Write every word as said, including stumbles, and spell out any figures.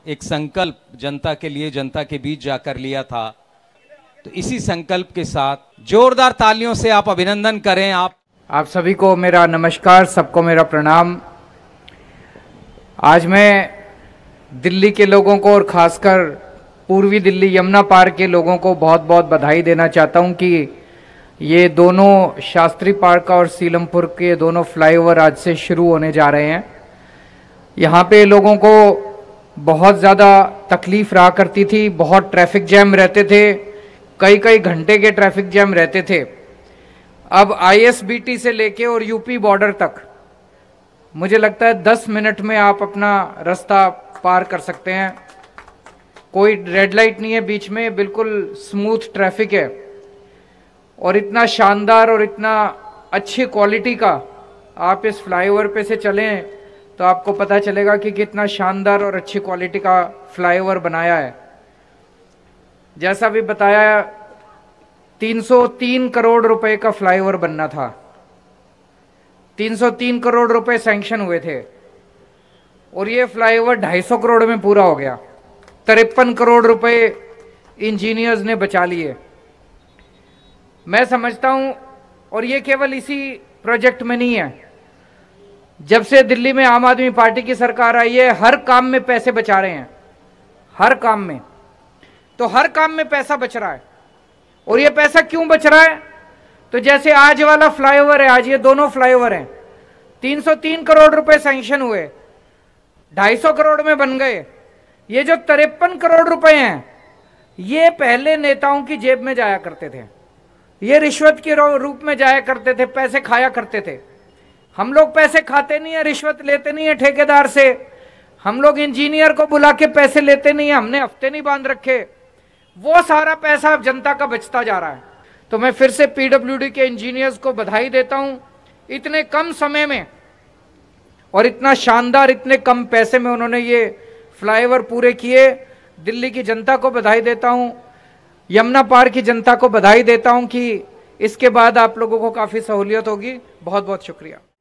एक संकल्प जनता के लिए, जनता के बीच जाकर लिया था। तो इसी संकल्प के साथ जोरदार तालियों से आप अभिनंदन करें। आप आप सभी को मेरा नमस्कार, सबको मेरा प्रणाम। आज मैं दिल्ली के लोगों को और खासकर पूर्वी दिल्ली यमुना पार के लोगों को बहुत बहुत बधाई देना चाहता हूं कि ये दोनों शास्त्री पार्क और सीलमपुर के दोनों फ्लाईओवर आज से शुरू होने जा रहे हैं। यहाँ पे लोगों को बहुत ज़्यादा तकलीफ रहा करती थी, बहुत ट्रैफिक जैम रहते थे, कई कई घंटे के ट्रैफिक जैम रहते थे। अब आईएसबीटी से लेके और यूपी बॉर्डर तक मुझे लगता है दस मिनट में आप अपना रास्ता पार कर सकते हैं। कोई रेड लाइट नहीं है बीच में, बिल्कुल स्मूथ ट्रैफिक है। और इतना शानदार और इतना अच्छी क्वालिटी का आप इस फ्लाईओवर पे से चलें तो आपको पता चलेगा कि कितना शानदार और अच्छी क्वालिटी का फ्लाईओवर बनाया है। जैसा भी बताया, तीन सौ तीन करोड़ रुपए का फ्लाईओवर बनना था। तीन सौ तीन करोड़ रुपए सैंक्शन हुए थे और ये फ्लाईओवर दो सौ पचास करोड़ में पूरा हो गया। तिरपन करोड़ रुपए इंजीनियर्स ने बचा लिए। मैं समझता हूं, और ये केवल इसी प्रोजेक्ट में नहीं है, जब से दिल्ली में आम आदमी पार्टी की सरकार आई है हर काम में पैसे बचा रहे हैं, हर काम में। तो हर काम में पैसा बच रहा है। और ये पैसा क्यों बच रहा है? तो जैसे आज वाला फ्लाईओवर है, आज ये दोनों फ्लाईओवर हैं, तीन सौ तीन करोड़ रुपए सैंक्शन हुए, ढाई सौ करोड़ में बन गए। ये जो तिरपन करोड़ रुपए हैं, ये पहले नेताओं की जेब में जाया करते थे, ये रिश्वत के रूप में जाया करते थे, पैसे खाया करते थे। हम लोग पैसे खाते नहीं है, रिश्वत लेते नहीं है ठेकेदार से, हम लोग इंजीनियर को बुला के पैसे लेते नहीं है, हमने हफ्ते नहीं बांध रखे। वो सारा पैसा अब जनता का बचता जा रहा है। तो मैं फिर से पीडब्ल्यूडी के इंजीनियर्स को बधाई देता हूं। इतने कम समय में और इतना शानदार, इतने कम पैसे में उन्होंने ये फ्लाईओवर पूरे किए। दिल्ली की जनता को बधाई देता हूं, यमुना पार की जनता को बधाई देता हूं कि इसके बाद आप लोगों को काफी सहूलियत होगी। बहुत बहुत शुक्रिया।